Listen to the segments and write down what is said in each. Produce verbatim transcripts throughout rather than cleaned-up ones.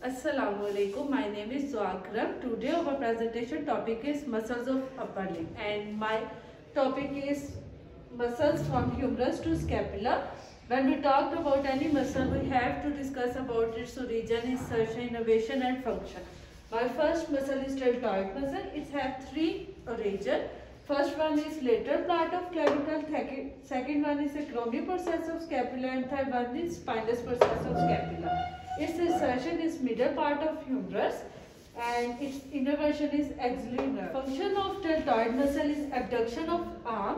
Assalamualaikum. My name is Zuakram. Today our presentation topic is muscles of upper limb, and my topic is muscles from humerus to scapula. When we talk about any muscle, we have to discuss about its origin, insertion, innervation, and function. My first muscle is deltoid muscle. It has three origin. First one is lateral part of clavicle. Second one is the acromion process of scapula, and third one is spinous process of scapula. Its insertion is middle part of humerus, and its innervation is axillary nerve. Function of deltoid muscle is abduction of arm,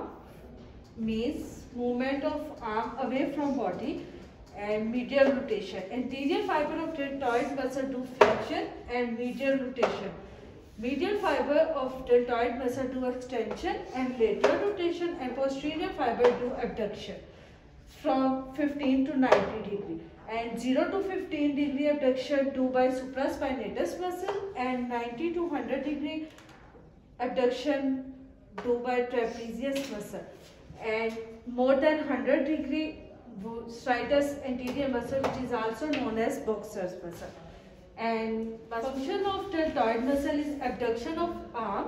means movement of arm away from body, and medial rotation. Anterior fiber of deltoid muscle do flexion and medial rotation. Medial fiber of deltoid muscle do extension and lateral rotation, and posterior fiber do abduction from fifteen to ninety degree. And zero to fifteen degree abduction do by supraspinatus muscle, and ninety to one hundred degree abduction do by trapezius muscle, and more than one hundred degree striatus anterior muscle, which is also known as boxer's muscle. And function of deltoid muscle is abduction of arm,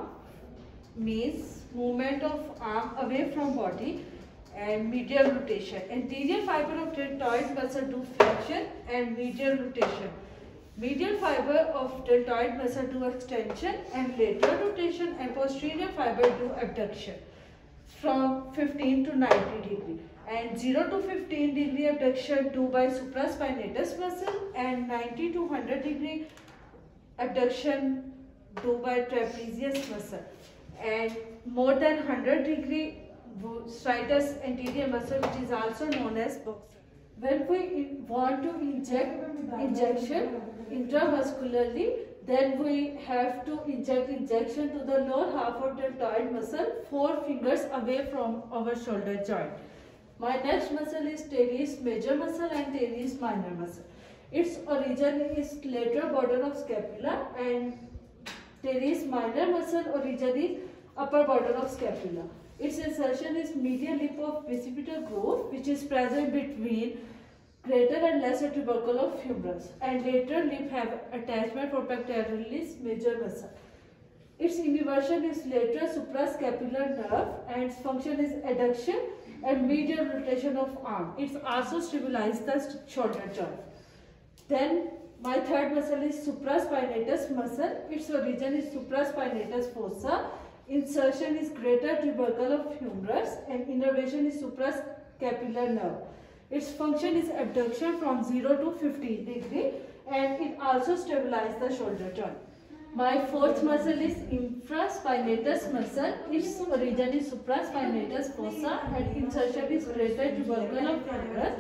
means movement of arm away from body, and medial rotation. Anterior fiber of deltoid muscle do flexion and medial rotation. Medial fiber of deltoid muscle do extension and lateral rotation, and posterior fiber do abduction from fifteen to ninety degree. And zero to fifteen degree abduction do by supraspinatus muscle, and ninety to one hundred degree abduction do by trapezius muscle, and more than one hundred degree striatus anterior muscle, which is also known as boxer. When we want to inject injection intramuscularly, then we have to inject injection to the lower half of deltoid muscle, four fingers away from our shoulder joint. My next muscle is teres major muscle and teres minor muscle. Its origin is lateral border of scapula, and teres minor muscle origin is upper border of scapula. Its insertion is medial lip of bicipital groove, which is present between greater and lesser tubercle of humerus, and lateral lip have attachment for pectoralis major muscle. Its innervation is lateral suprascapular nerve, and its function is adduction and medial rotation of arm. It also stabilizes the shoulder joint. Then my third muscle is supraspinatus muscle. Its origin is supraspinatus fossa. Insertion is greater tubercle of humerus, and innervation is suprascapular nerve. Its function is abduction from zero to fifteen degree, and it also stabilizes the shoulder joint. My fourth muscle is infraspinatus muscle. Its origin is supraspinatus fossa, and insertion is greater tubercle of humerus,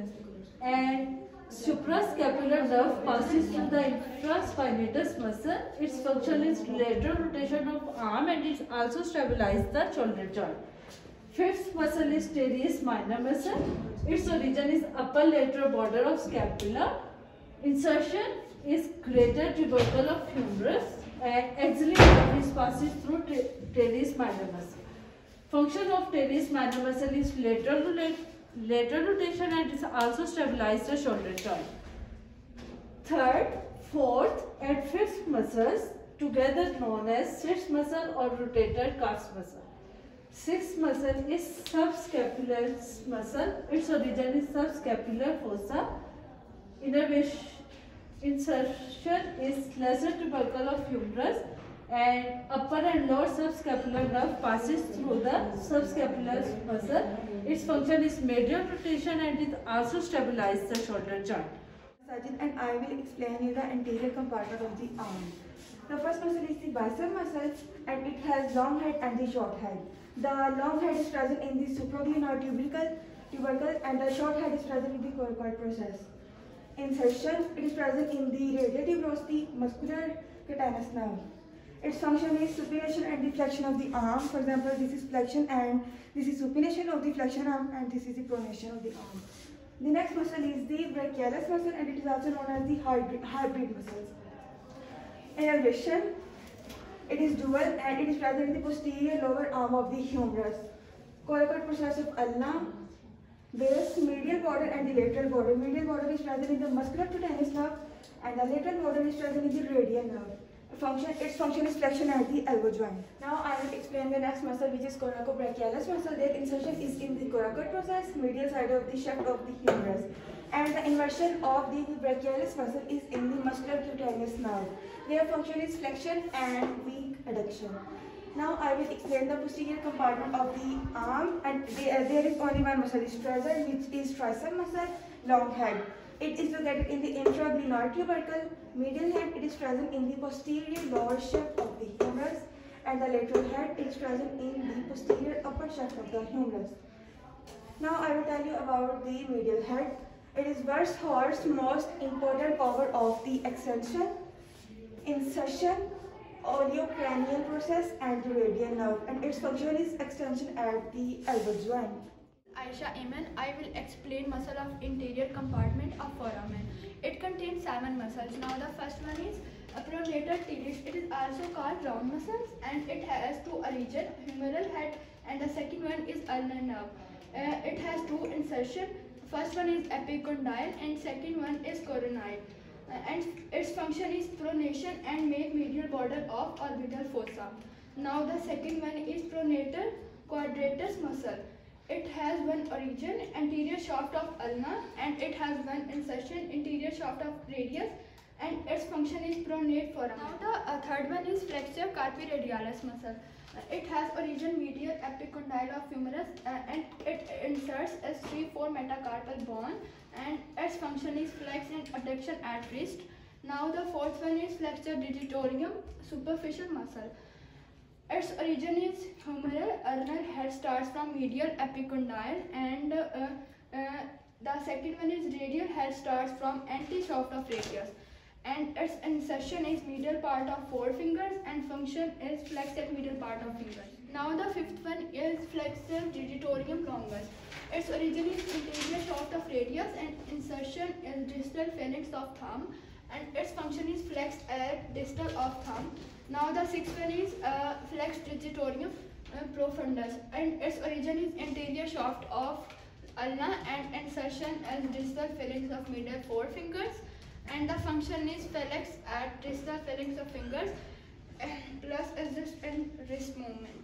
and suprascapular nerve passes through the infraspinatus muscle. Its function is lateral rotation of arm, and it also stabilizes the shoulder joint. Fifth muscle is teres minor muscle. Its origin is upper lateral border of scapula. Insertion is greater tubercle of humerus, and axillary nerve passes through teres minor muscle. Function of teres minor muscle is lateral rotation. Lateral rotation, and it also stabilizes the shoulder joint. Third, fourth, and fifth muscles together known as sixth muscle or rotator cuff muscle. Sixth muscle is subscapular muscle. Its origin is subscapular fossa. Innervation insertion is lesser tubercle of humerus, and upper and lower subscapular nerve passes through the subscapular muscle. Its function is medial rotation, and it also stabilizes the shoulder joint. Sajid, and I will explain you the anterior compartment of the arm. The first muscle is the bicep muscle, and it has long head and the short head. The long head is present in the supraglenoid tubercle, tubercle, and the short head is present in the coracoid process. Insertion, it is present in the radial tuberosity muscular cutaneous nerve. Its function is supination and deflection of the arm. For example, this is flexion, and this is supination of the flexion arm, and this is the pronation of the arm. The next muscle is the brachialis muscle, and it is also known as the hybrid, hybrid muscles. Innervation, it is dual, and it is present in the posterior lower arm of the humerus. Coracoid process of ulna, base, medial border, and the lateral border. Medial border is present in the muscular cutaneous nerve, and the lateral border is present in the radial nerve. Function, its function is flexion at the elbow joint. Now I will explain the next muscle, which is coracobrachialis muscle. Their insertion is in the coracoid process, medial side of the shaft of the humerus. And the inversion of the brachialis muscle is in the muscular cutaneous nerve. Their function is flexion and weak adduction. Now I will explain the posterior compartment of the arm, and there, there is only one muscle is present, which is tricep muscle, long head. It is located in the intraglenoid tubercle. Medial head, it is present in the posterior lower shaft of the humerus, and the lateral head is present in the posterior upper shaft of the humerus. Now I will tell you about the medial head. It is Wersthorst's most important power of the extension, insertion, olecranial process, and the radial nerve, and its function is extension at the elbow joint. Aisha Aman, I will explain muscle of interior compartment of foramen. It contains seven muscles. Now the first one is pronator teres. It is also called round muscles, and it has two origin, humeral head, and the second one is ulnar nerve. Uh, it has two insertion. First one is epicondyle and second one is coronary. Uh, and its function is pronation and make medial border of orbital fossa. Now the second one is pronator quadratus muscle. It has one origin, anterior shaft of ulna, and it has one insertion, interior shaft of radius, and its function is pronate foramen. Now the uh, third one is flexor carpi radialis muscle. Uh, it has origin medial epicondyle of humerus, uh, and it inserts S three four metacarpal bone, and its function is flex and adduction at wrist. Now the fourth one is flexor digitorum superficial muscle. Its origin is humeral, ulnar head starts from medial epicondyle, and uh, uh, the second one is radial head starts from anti-shaft of radius, and its insertion is medial part of four fingers, and function is flex at medial part of fingers. Now the fifth one is flexor digitorum longus. Its origin is interior shaft of radius, and insertion is distal phalanx of thumb, and its function is flexed at distal of thumb. Now the sixth one is uh, flex digitorum uh, profundus, and its origin is interior shaft of ulna, and insertion as distal phalanx of middle four fingers, and the function is flex at distal phalanx of fingers plus assist in wrist movement.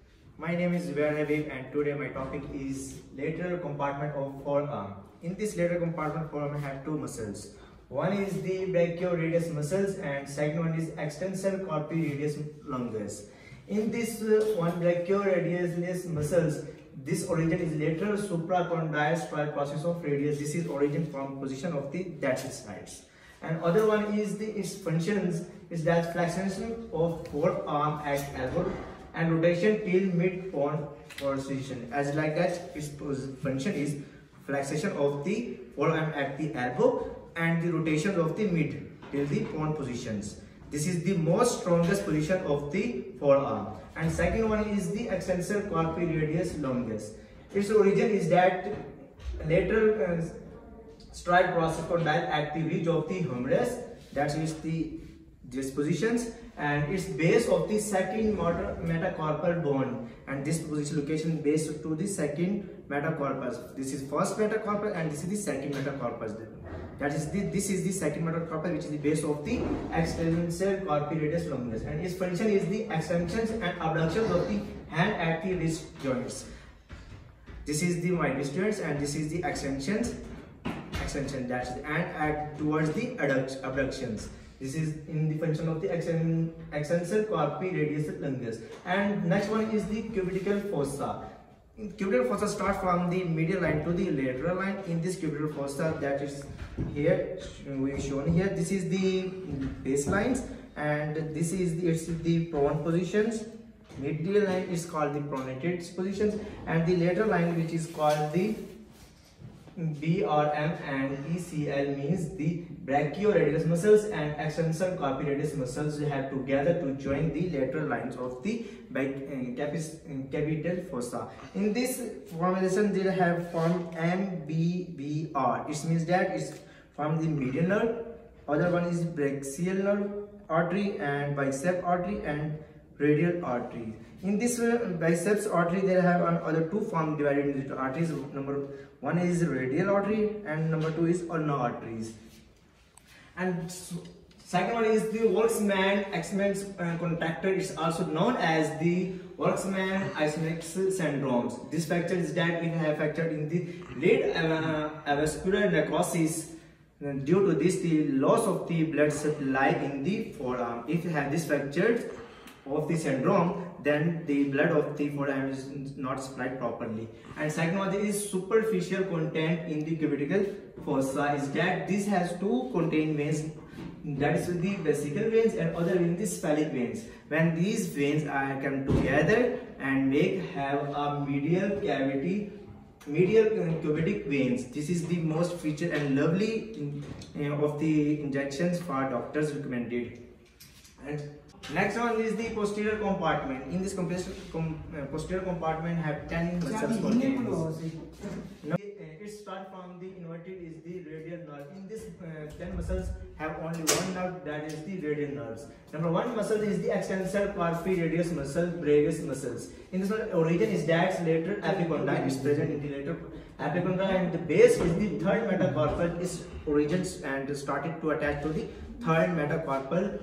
My name is Zubair Habib, and today my topic is lateral compartment of forearm. In this lateral compartment forearm, I have two muscles. One is the brachioradius muscles, and second one is extensor carpi radius longus. In this uh, one brachioradius muscles, this origin is lateral supracondyle striate process of radius. This is origin from position of the dashed sides. And other one is the its functions is that flexion of forearm at elbow and rotation till mid pone position. As like that, its function is flexation of the forearm at the elbow and the rotation of the mid till the pone positions. This is the most strongest position of the forearm. And second one is the extensor carpi radius longus. Its origin is that lateral uh, striate process condyle at the ridge of the humerus. That is the these positions, and its base of the second metacarpal bone, and this position location base to the second metacarpus. This is first metacarpal, and this is the second metacarpus. That is the this is the second metacarpal, which is the base of the extensor carpi radius longus, and its function is the extensions and abductions of the hand at the wrist joints. This is the my wrist joints, and this is the extensions, extension that's and at towards the abductions. This is in the function of the extensor carpi radius longus. And next one is the cubital fossa. Cubital fossa starts from the medial line to the lateral line. In this cubital fossa, that is here we shown here. This is the baselines, and this is the it's the prone positions. Medial line is called the pronated positions, and the lateral line, which is called the B R M and E C L, means the brachioradius muscles and extensor carpi radius muscles have together to join the lateral lines of the capital fossa. In this formulation, they have formed M B B R. It means that it's from the medial nerve. Other one is brachial nerve artery and bicep artery and radial artery. In this uh, biceps artery, they have another two forms divided into arteries. Number one is radial artery, and number two is ulnar arteries. And second one is the Volksmann Eisenmenger uh, contractor. It's also known as the Volksmann Eisenmenger syndromes. This factor is that we have factored in the late uh, avascular necrosis. And due to this, the loss of the blood supply in the forearm. If you have this fracture of the syndrome, then the blood of the forearm is not supplied properly. And second one is superficial content in the cuticle fossa. Is that this has two contained veins, that is the vesical veins and other in the sphenic veins. When these veins are come together and make have a medial cavity, medial cubitic veins. This is the most featured and lovely in, uh, of the injections for doctors recommended. And next one is the posterior compartment. In this com uh, posterior compartment have ten muscles contained. Now, it starts from the inverted is the radial nerve. In this uh, ten muscles have only one nerve, that is the radial nerves. Number one muscle is the extensor carpi radius muscle, brevis muscles. In this one, origin is that lateral epicondyle is present in the lateral epicondyle, and the base is the third metacarpal is origins and started to attach to the third metacarpal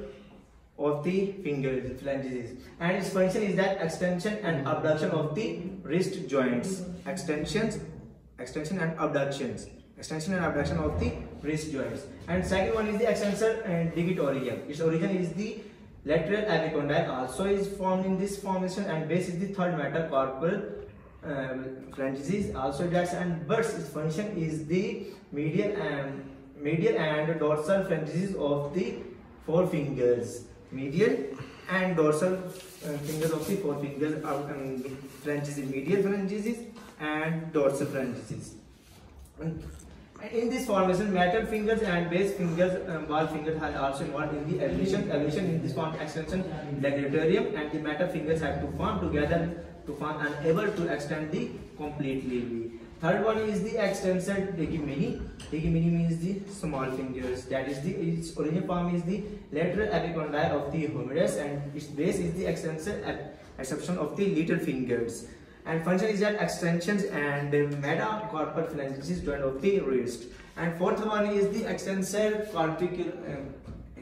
of the finger phalanges, and its function is that extension and abduction of the wrist joints. Extensions, extension and abductions, extension and abduction of the wrist joints. And second one is the extensor and digitoria. Its origin is the lateral epicondyle, also is formed in this formation, and base is the third metacarpal um, phalanges, also that's, and but its function is the medial and medial and dorsal phalanges of the four fingers. Medial and dorsal uh, fingers of the four fingers are um, phalanges, medial phalanges and dorsal phalanges. And in this formation, metal fingers and base fingers, um, ball fingers are also involved in the evolution. Evolution in this form extension ligulatorium, and the metal fingers have to form together to form and able to extend the completely. Third one is the extensor tegumeni. Tegumeni means the small fingers. That is the its original form is the lateral epicondyle of the humerus, and its base is the extensor exception of the little fingers. And function is that extensions and metacarpal phalanges joint of the wrist. And fourth one is the extensor cortical. Um,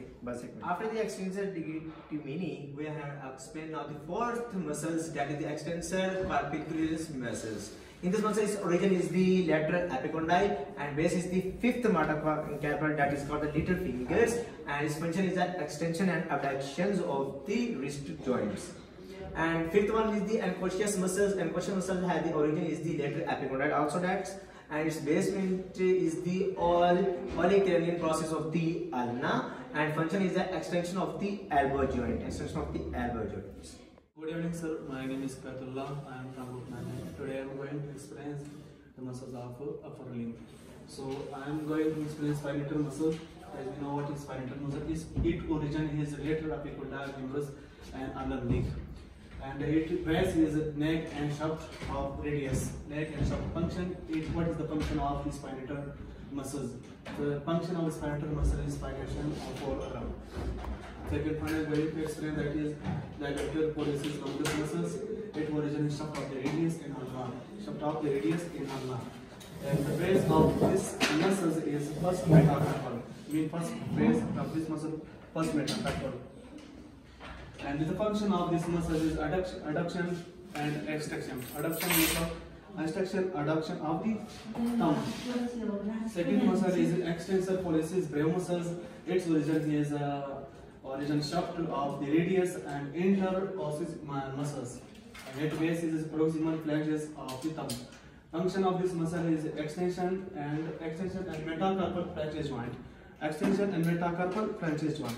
After the extensor tegumeni, we have explained now the fourth muscles, that is the extensor corpicularis muscles. In this muscle, its origin is the lateral epicondyle, and base is the fifth metacarpal, that is called the little fingers, and its function is that extension and abductions of the wrist joints. And fifth one is the ancochius muscles. Ancochius muscle has the origin is the lateral epicondyle, also that, and its basement is the all olecranial process of the ulna, and function is the extension of the elbow joint, extension of the elbow joints. Good evening, sir. My name is Katullah. I am from Bhutnan. Today I am going to explain the muscles of upper limb. So I am going to explain spinator muscle. As we know what is spinator muscle is, its origin is lateral epicondyle humerus and ulnar leg. And its base is neck and shaft of radius. Neck and shaft function. It, what is the function of the spinator muscles? The function of the spinator muscle is spination of forearm. Second point I am going to explain, that is the adductor pollicis longus muscles. Its origin is shaft of the radius in ulna. Shaft of the radius in ulna. And the base of this muscles is first metacarpal. Mean first base of this muscle, first metacarpal. And the function of this muscle is adduction, adduction and extraction. Adduction is of extraction, adduction of the thumb. Second muscle is extensor pollicis brevis muscles. Its origin is uh, origin shaft of the radius and interosseous muscles. And its base is proximal phalanges of the thumb. Function of this muscle is extension and extension and metacarpal phalanges joint. Extension and metacarpal phalanges joint.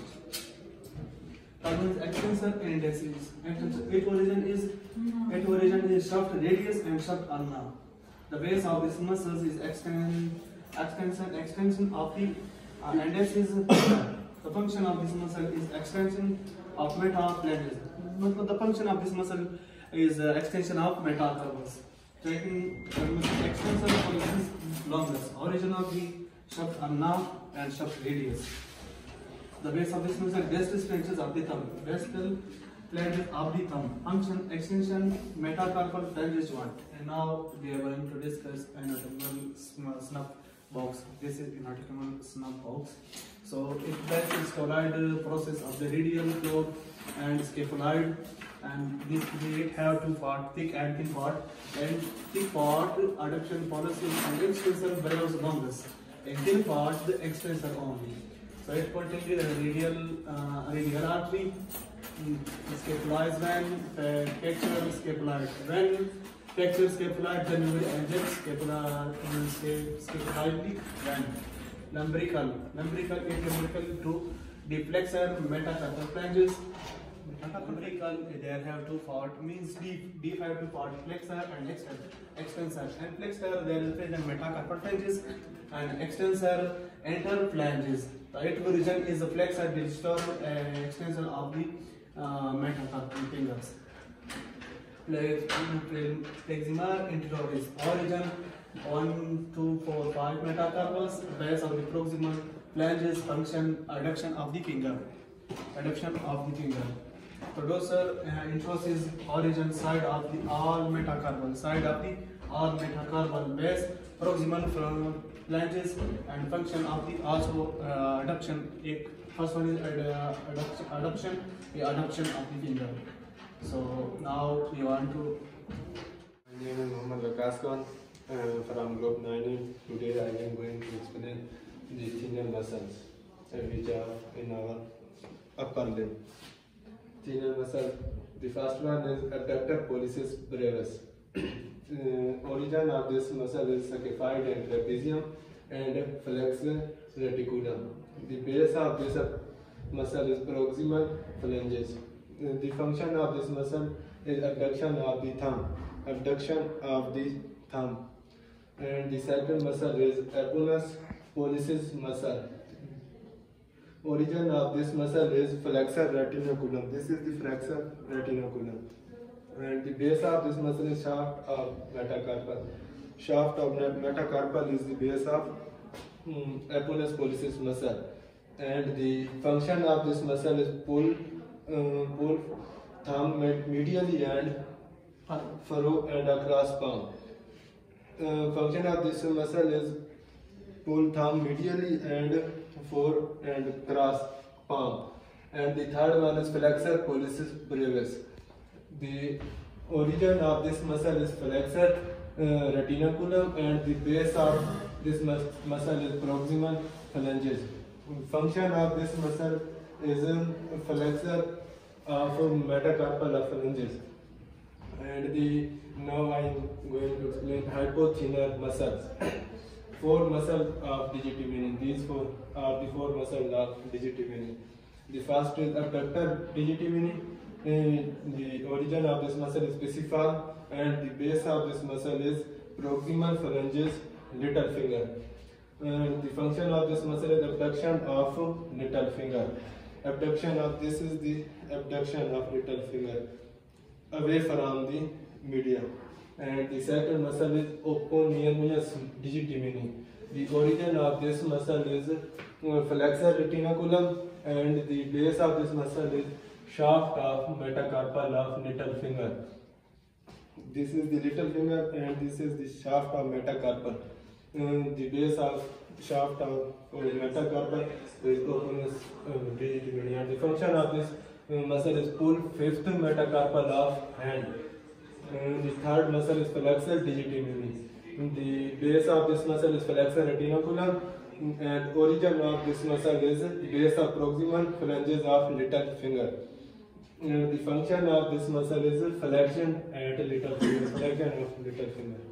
Third one is extensor and disease. Its origin is its origin is shaft radius and shaft ulna. The base of this muscles is extension extension extension of the uh, andesis. The function of this muscle is extension of metaphalanges. The function of this muscle is uh, extension of metacarpals. Taking the extensor pollicis longus, origin of the shaft ulna and shaft radius. The base of this muscle is distal phalanges of the thumb. Distal phalanges of the thumb. Function, extension, metacarpal phalanges joint. And now we are going to discuss anatomical snuff box. This is inarticulate snub box. So it passes scaphoid process of the radial floor and scaphoid, and this it have two part, thick and thin part. And thick part adduction policy and extensor belows longus. A thin part the extensor only. So it contains the radial uh, radial artery, scaphoid vein, texture scaphoid vein, texture scaphoid, then we will inject scaphoid scaphoid vein. Lumbrical, lumbrical is lumbrical to the flexor metacarpal flanges. Lumbrical, there have two part, means deep, deep have two part, flexor and extensor. And flexor there is present metacarpal flanges, and extensor interphalanges. The right region is the flexor, distal uh, extensor of the uh, metacarpal fingers. Flexima interioris, origin one, two, four, five metacarpals, base of the proximal flanges, function adduction of the finger, adduction of the finger. Producer uh, intros is origin side of the all metacarpal, side of the all metacarpal, base proximal flanges, and function of the also uh, adduction. First one is uh, adduction, adduction, the adduction of the finger. So now we want to. My name is Mohammad Vikas Khan. Uh, from group nine. Today I am going to explain the thenar muscles uh, which are in our upper limb. Thenar muscle. The first one is abductor pollicis brevis. uh, origin of this muscle is scaphoid and trapezium and flexor reticulum. The base of this muscle is proximal phalanges. Uh, the function of this muscle is abduction of the thumb. Abduction of the thumb. And the second muscle is eponus pollicis muscle. Origin of this muscle is flexor retinaculum. This is the flexor retinaculum. And the base of this muscle is shaft of metacarpal. Shaft of metacarpal is the base of um, eponus pollicis muscle. And the function of this muscle is pull, uh, pull thumb medially and furrow and across palm. Uh, function of this muscle is pull thumb medially and fore and cross palm. And the third one is flexor pollicis brevis. The origin of this muscle is flexor uh, retinaculum, and the base of this mus muscle is proximal phalanges. Function of this muscle is um, flexor of metacarpal of phalanges. And the now I am going to explain hypothenar muscles. Four muscles of digitimus. These four are the four muscles of digitimus. The first is abductor digitimus. Uh, the origin of this muscle is specific, and the base of this muscle is proximal phalanges, little finger. And the function of this muscle is abduction of little finger. Abduction of this is the abduction of little finger away from the medium. And the second muscle is oponeumenus digitimus. The origin of this muscle is flexor retinaculum, and the base of this muscle is shaft of metacarpal of little finger. This is the little finger, and this is the shaft of metacarpal. Uh, the base of shaft of uh, metacarpal is oponeumenus digitimus. And the function of this uh, muscle is pull fifth metacarpal of hand. And the third muscle is flexor digitimus. The base of this muscle is flexor retinaculum, and origin of this muscle is base of proximal phalanges of little finger. And the function of this muscle is flexion at little finger, flexion of little finger.